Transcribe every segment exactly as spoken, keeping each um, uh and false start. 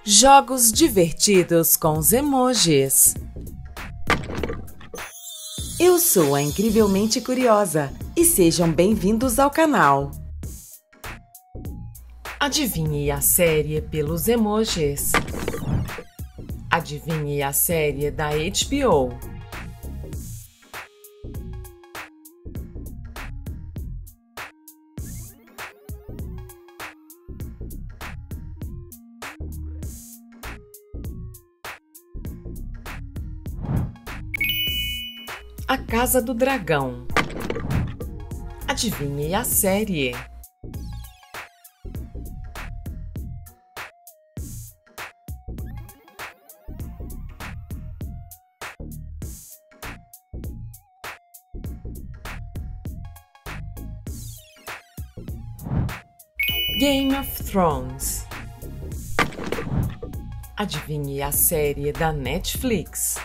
Jogos divertidos com os emojis. Eu sou a Incrivelmente Curiosa e sejam bem-vindos ao canal. Adivinhe a série pelos emojis. Adivinhe a série da H B O. A Casa do Dragão. Adivinhe a série. Game of Thrones. Adivinhe a série da Netflix.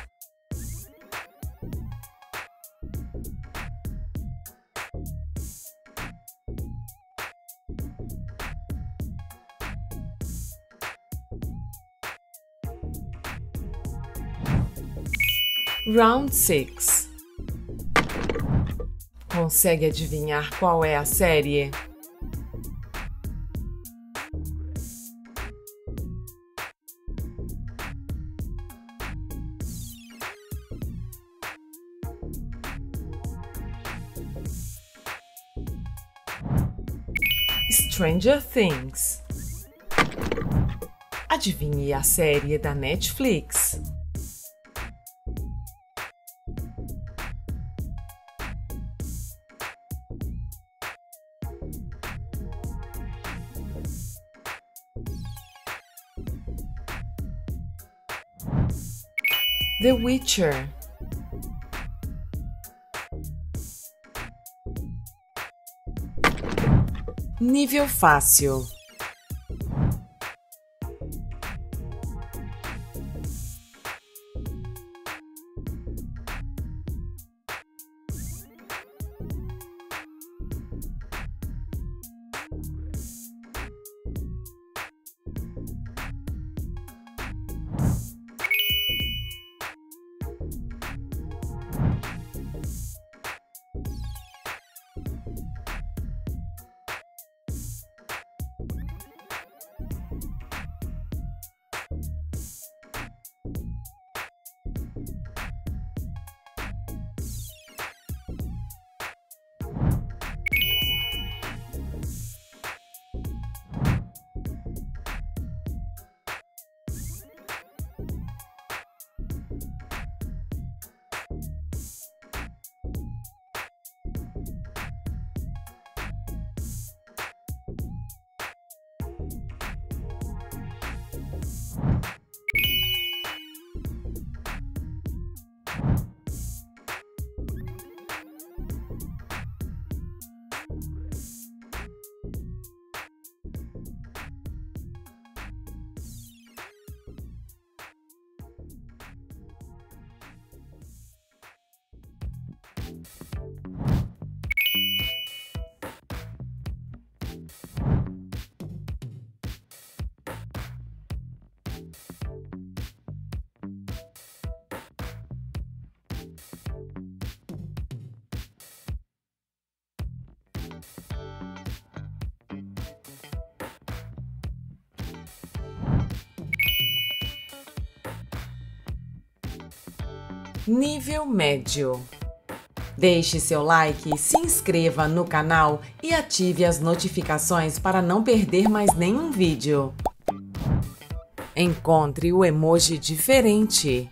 Round seis. Consegue adivinhar qual é a série? Stranger Things. Adivinhe a série da Netflix. The Witcher. Nível fácil. Nível médio. Deixe seu like, se inscreva no canal e ative as notificações para não perder mais nenhum vídeo. Encontre o emoji diferente.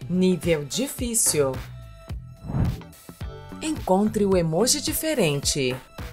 Nível difícil. Encontre o emoji diferente.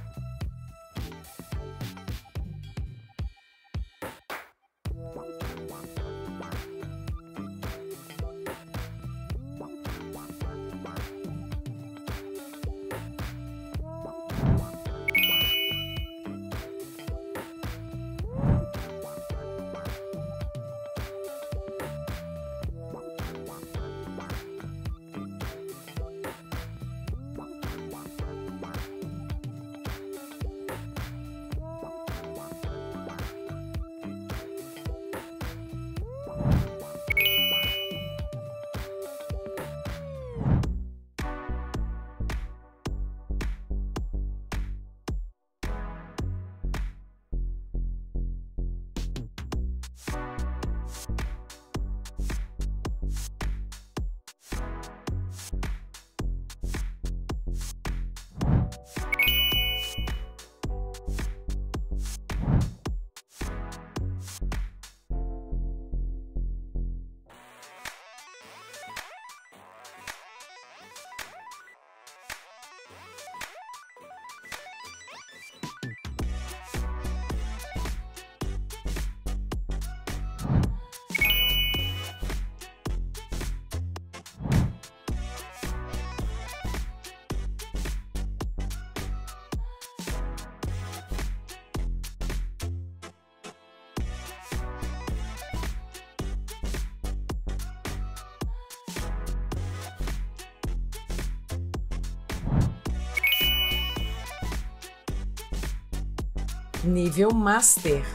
Nível Master.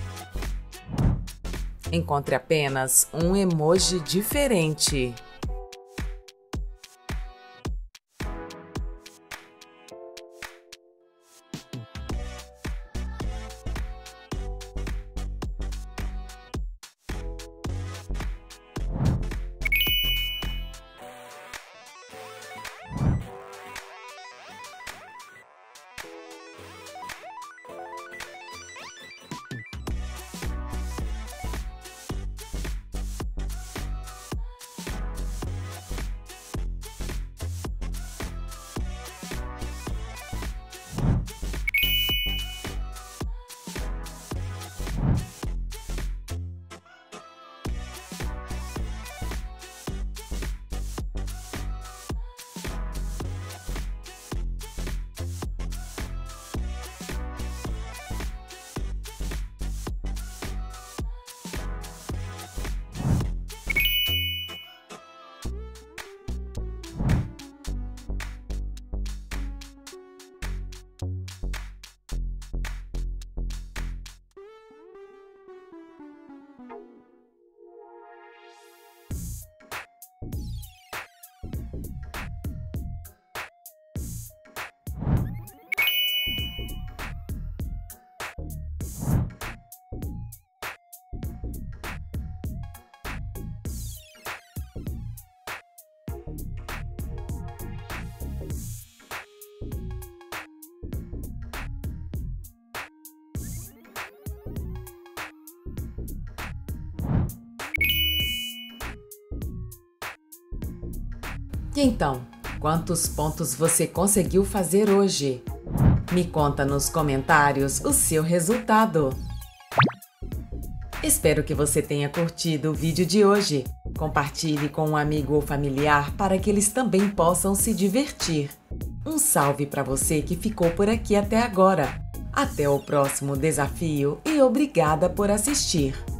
Encontre apenas um emoji diferente. E então, quantos pontos você conseguiu fazer hoje? Me conta nos comentários o seu resultado. Espero que você tenha curtido o vídeo de hoje. Compartilhe com um amigo ou familiar para que eles também possam se divertir. Um salve para você que ficou por aqui até agora. Até o próximo desafio e obrigada por assistir!